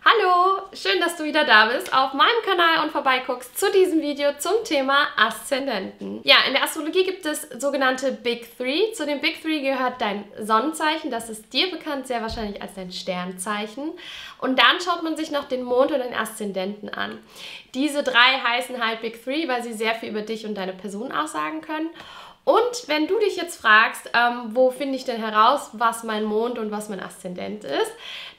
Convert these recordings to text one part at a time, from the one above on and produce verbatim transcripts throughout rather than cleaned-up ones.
Hallo, schön, dass du wieder da bist auf meinem Kanal und vorbeiguckst zu diesem Video zum Thema Aszendenten. Ja, in der Astrologie gibt es sogenannte Big Three. Zu den Big Three gehört dein Sonnenzeichen, das ist dir bekannt, sehr wahrscheinlich als dein Sternzeichen. Und dann schaut man sich noch den Mond und den Aszendenten an. Diese drei heißen halt Big Three, weil sie sehr viel über dich und deine Person aussagen können. Und wenn du dich jetzt fragst, ähm, wo finde ich denn heraus, was mein Mond und was mein Aszendent ist,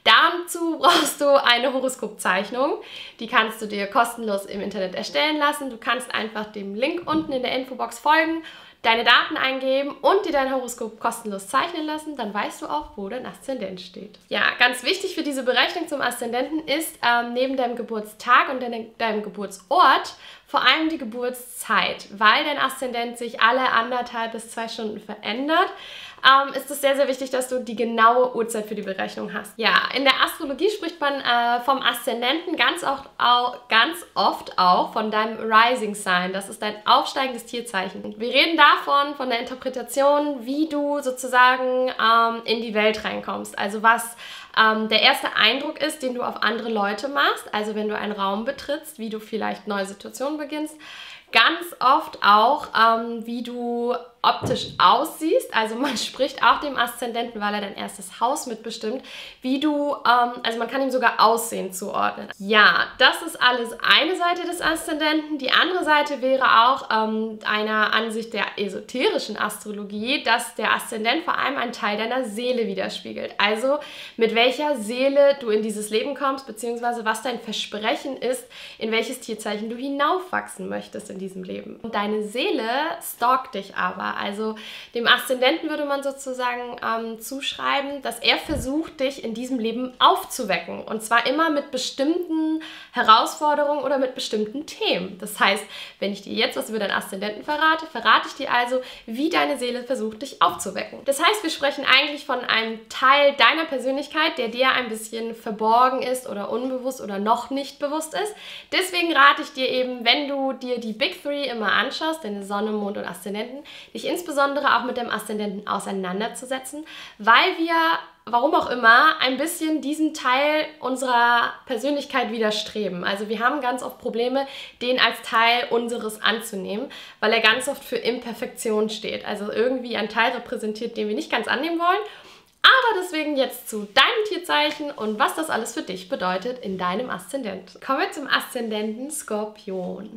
dazu brauchst du eine Horoskopzeichnung. Die kannst du dir kostenlos im Internet erstellen lassen. Du kannst einfach dem Link unten in der Infobox folgen, deine Daten eingeben und dir dein Horoskop kostenlos zeichnen lassen. Dann weißt du auch, wo dein Aszendent steht. Ja, ganz wichtig für diese Berechnung zum Aszendenten ist ähm, neben deinem Geburtstag und deinem, deinem Geburtsort vor allem die Geburtszeit, weil dein Aszendent sich alle anderthalb bis zwei Stunden verändert. Ähm, ist es sehr, sehr wichtig, dass du die genaue Uhrzeit für die Berechnung hast. Ja, in der Astrologie spricht man äh, vom Aszendenten ganz oft, auch, ganz oft auch von deinem Rising Sign. Das ist dein aufsteigendes Tierzeichen. Wir reden davon, von der Interpretation, wie du sozusagen ähm, in die Welt reinkommst. Also was ähm, der erste Eindruck ist, den du auf andere Leute machst. Also wenn du einen Raum betrittst, wie du vielleicht neue Situationen beginnst. Ganz oft auch, ähm, wie du optisch aussiehst, also man spricht auch dem Aszendenten, weil er dein erstes Haus mitbestimmt, wie du, ähm, also man kann ihm sogar Aussehen zuordnen. Ja, das ist alles eine Seite des Aszendenten. Die andere Seite wäre auch ähm, einer Ansicht der esoterischen Astrologie, dass der Aszendent vor allem einen Teil deiner Seele widerspiegelt. Also mit welcher Seele du in dieses Leben kommst, beziehungsweise was dein Versprechen ist, in welches Tierzeichen du hinaufwachsen möchtest in diesem Leben. Und deine Seele stalkt dich aber. Also dem Aszendenten würde man sozusagen ähm, zuschreiben, dass er versucht, dich in diesem Leben aufzuwecken. Und zwar immer mit bestimmten Herausforderungen oder mit bestimmten Themen. Das heißt, wenn ich dir jetzt was über deinen Aszendenten verrate, verrate ich dir also, wie deine Seele versucht, dich aufzuwecken. Das heißt, wir sprechen eigentlich von einem Teil deiner Persönlichkeit, der dir ein bisschen verborgen ist oder unbewusst oder noch nicht bewusst ist. Deswegen rate ich dir eben, wenn du dir die Big Three immer anschaust, deine Sonne, Mond und Aszendenten, dich insbesondere auch mit dem Aszendenten auseinanderzusetzen, weil wir, warum auch immer, ein bisschen diesem Teil unserer Persönlichkeit widerstreben. Also wir haben ganz oft Probleme, den als Teil unseres anzunehmen, weil er ganz oft für Imperfektion steht. Also irgendwie ein Teil repräsentiert, den wir nicht ganz annehmen wollen. Aber deswegen jetzt zu deinem Tierzeichen und was das alles für dich bedeutet in deinem Aszendent. Kommen wir zum Aszendenten Skorpion.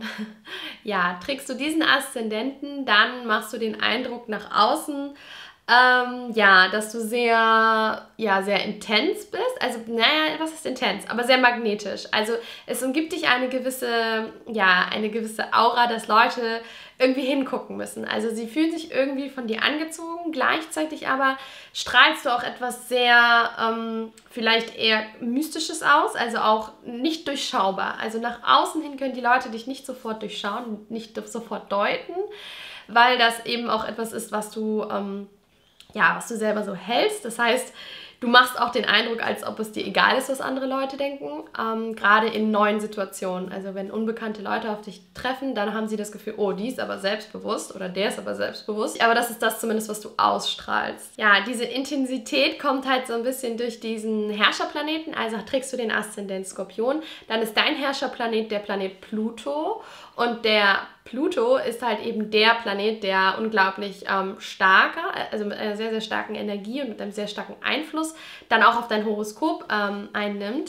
Ja, trägst du diesen Aszendenten, dann machst du den Eindruck nach außen, ähm, ja, dass du sehr, ja, sehr intens bist. Also, naja, was ist intens? Aber sehr magnetisch. Also, es umgibt dich eine gewisse, ja, eine gewisse Aura, dass Leute irgendwie hingucken müssen. Also, sie fühlen sich irgendwie von dir angezogen. Gleichzeitig aber strahlst du auch etwas sehr, ähm, vielleicht eher Mystisches aus. Also auch nicht durchschaubar. Also, nach außen hin können die Leute dich nicht sofort durchschauen, nicht sofort deuten, weil das eben auch etwas ist, was du, ähm, ja, was du selber so hältst. Das heißt, du machst auch den Eindruck, als ob es dir egal ist, was andere Leute denken, ähm, gerade in neuen Situationen. Also wenn unbekannte Leute auf dich treffen, dann haben sie das Gefühl, oh, die ist aber selbstbewusst oder der ist aber selbstbewusst. Aber das ist das zumindest, was du ausstrahlst. Ja, diese Intensität kommt halt so ein bisschen durch diesen Herrscherplaneten. Also trägst du den Aszendent Skorpion, dann ist dein Herrscherplanet der Planet Pluto. Und der Pluto ist halt eben der Planet, der unglaublich ähm, starker, also mit einer sehr, sehr starken Energie und mit einem sehr starken Einfluss dann auch auf dein Horoskop ähm, einnimmt.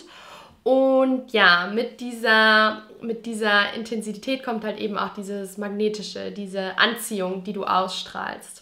Und ja, mit dieser, mit dieser Intensität kommt halt eben auch dieses Magnetische, diese Anziehung, die du ausstrahlst.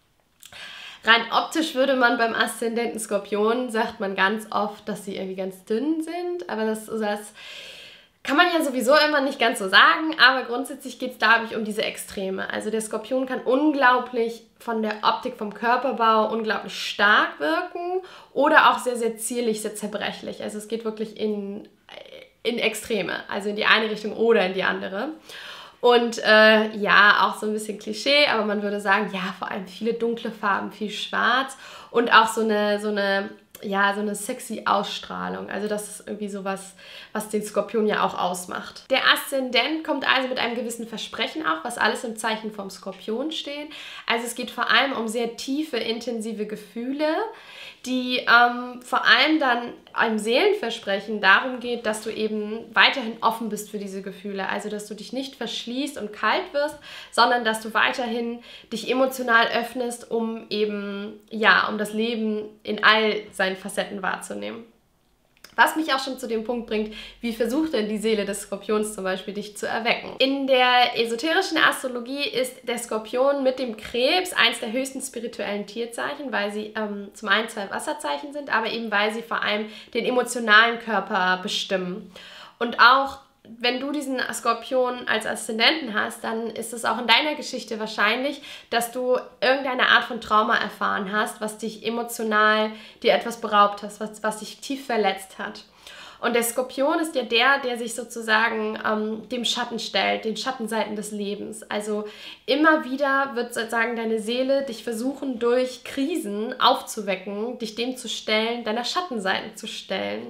Rein optisch würde man beim Aszendenten Skorpion, sagt man ganz oft, dass sie irgendwie ganz dünn sind, aber das ist das... Kann man ja sowieso immer nicht ganz so sagen, aber grundsätzlich geht es dadurch um diese Extreme. Also der Skorpion kann unglaublich von der Optik, vom Körperbau unglaublich stark wirken oder auch sehr, sehr zierlich, sehr zerbrechlich. Also es geht wirklich in, in Extreme, also in die eine Richtung oder in die andere. Und äh, ja, auch so ein bisschen Klischee, aber man würde sagen, ja, vor allem viele dunkle Farben, viel Schwarz und auch so eine, so eine ja, so eine sexy Ausstrahlung. Also das ist irgendwie so was, was den Skorpion ja auch ausmacht. Der Aszendent kommt also mit einem gewissen Versprechen auch, was alles im Zeichen vom Skorpion steht. Also es geht vor allem um sehr tiefe, intensive Gefühle, die ähm, vor allem dann einem Seelenversprechen darum geht, dass du eben weiterhin offen bist für diese Gefühle. Also, dass du dich nicht verschließt und kalt wirst, sondern dass du weiterhin dich emotional öffnest, um eben, ja, um das Leben in all seinen Facetten wahrzunehmen. Was mich auch schon zu dem Punkt bringt, wie versucht denn die Seele des Skorpions zum Beispiel, dich zu erwecken? In der esoterischen Astrologie ist der Skorpion mit dem Krebs eins der höchsten spirituellen Tierzeichen, weil sie ähm, zum einen zwei Wasserzeichen sind, aber eben weil sie vor allem den emotionalen Körper bestimmen. Und auch wenn du diesen Skorpion als Aszendenten hast, dann ist es auch in deiner Geschichte wahrscheinlich, dass du irgendeine Art von Trauma erfahren hast, was dich emotional dir etwas beraubt hast, was, was dich tief verletzt hat. Und der Skorpion ist ja der, der sich sozusagen ähm, dem Schatten stellt, den Schattenseiten des Lebens. Also immer wieder wird sozusagen deine Seele dich versuchen, durch Krisen aufzuwecken, dich dem zu stellen, deiner Schattenseiten zu stellen.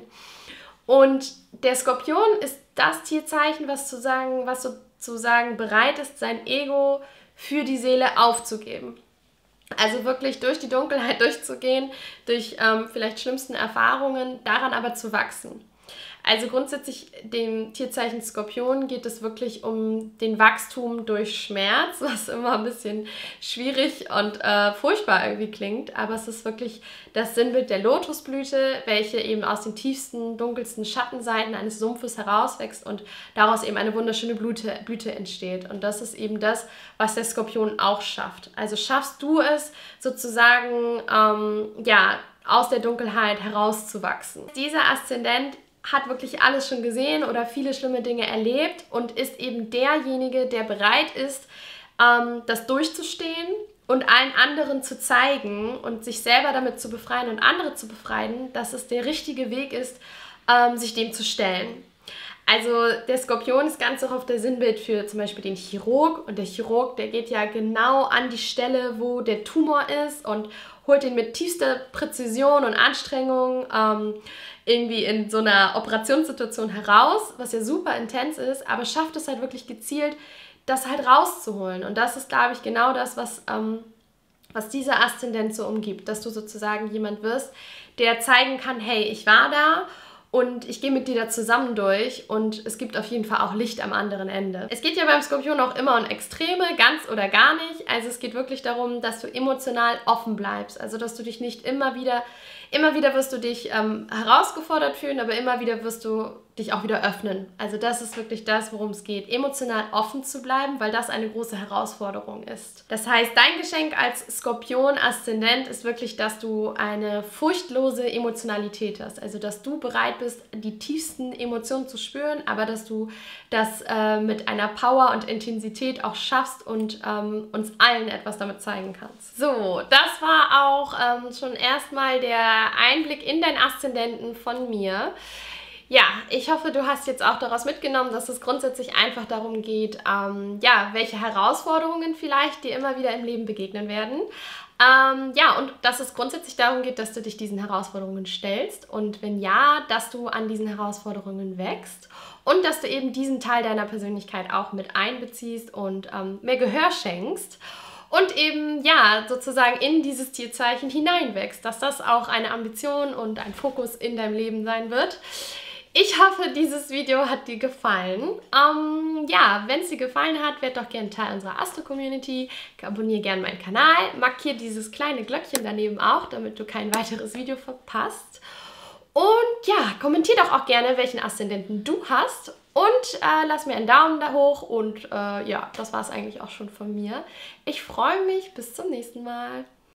Und der Skorpion ist das Tierzeichen, was, zu sagen, was sozusagen bereit ist, sein Ego für die Seele aufzugeben. Also wirklich durch die Dunkelheit durchzugehen, durch ähm, vielleicht schlimmsten Erfahrungen, daran aber zu wachsen. Also grundsätzlich dem Tierzeichen Skorpion geht es wirklich um den Wachstum durch Schmerz, was immer ein bisschen schwierig und äh, furchtbar irgendwie klingt, aber es ist wirklich das Sinnbild der Lotusblüte, welche eben aus den tiefsten, dunkelsten Schattenseiten eines Sumpfes herauswächst und daraus eben eine wunderschöne Blüte, Blüte entsteht. Und das ist eben das, was der Skorpion auch schafft. Also schaffst du es sozusagen, ähm, ja, aus der Dunkelheit herauszuwachsen. Dieser Aszendent hat wirklich alles schon gesehen oder viele schlimme Dinge erlebt und ist eben derjenige, der bereit ist, ähm, das durchzustehen und allen anderen zu zeigen und sich selber damit zu befreien und andere zu befreien, dass es der richtige Weg ist, ähm, sich dem zu stellen. Also der Skorpion ist ganz auch auf der Sinnbild für zum Beispiel den Chirurg und der Chirurg, der geht ja genau an die Stelle, wo der Tumor ist und holt ihn mit tiefster Präzision und Anstrengung ähm, irgendwie in so einer Operationssituation heraus, was ja super intens ist, aber schafft es halt wirklich gezielt, das halt rauszuholen. Und das ist, glaube ich, genau das, was, ähm, was dieser Aszendent so umgibt, dass du sozusagen jemand wirst, der zeigen kann, hey, ich war da und ich gehe mit dir da zusammen durch und es gibt auf jeden Fall auch Licht am anderen Ende. Es geht ja beim Skorpion auch immer um Extreme, ganz oder gar nicht. Also es geht wirklich darum, dass du emotional offen bleibst. Also dass du dich nicht immer wieder, immer wieder wirst du dich ähm, herausgefordert fühlen, aber immer wieder wirst du dich auch wieder öffnen. Also das ist wirklich das, worum es geht. Emotional offen zu bleiben, weil das eine große Herausforderung ist. Das heißt, dein Geschenk als Skorpion-Aszendent ist wirklich, dass du eine furchtlose Emotionalität hast. Also dass du bereit bist, die tiefsten Emotionen zu spüren, aber dass du das äh, mit einer Power und Intensität auch schaffst und ähm, uns allen etwas damit zeigen kannst. So, das war auch ähm, schon erstmal der Einblick in deinen Aszendenten von mir. Ja, ich hoffe, du hast jetzt auch daraus mitgenommen, dass es grundsätzlich einfach darum geht, ähm, ja, welche Herausforderungen vielleicht dir immer wieder im Leben begegnen werden. Ähm, ja, und dass es grundsätzlich darum geht, dass du dich diesen Herausforderungen stellst und wenn ja, dass du an diesen Herausforderungen wächst und dass du eben diesen Teil deiner Persönlichkeit auch mit einbeziehst und ähm, mehr Gehör schenkst. Und eben, ja, sozusagen in dieses Tierzeichen hineinwächst, dass das auch eine Ambition und ein Fokus in deinem Leben sein wird. Ich hoffe, dieses Video hat dir gefallen. Ähm, ja, wenn es dir gefallen hat, werd doch gerne Teil unserer Astro-Community. Abonniere gerne meinen Kanal. Markiere dieses kleine Glöckchen daneben auch, damit du kein weiteres Video verpasst. Und ja, kommentier doch auch gerne, welchen Aszendenten du hast. Und äh, lass mir einen Daumen da hoch. Und äh, ja, das war es eigentlich auch schon von mir. Ich freue mich. Bis zum nächsten Mal.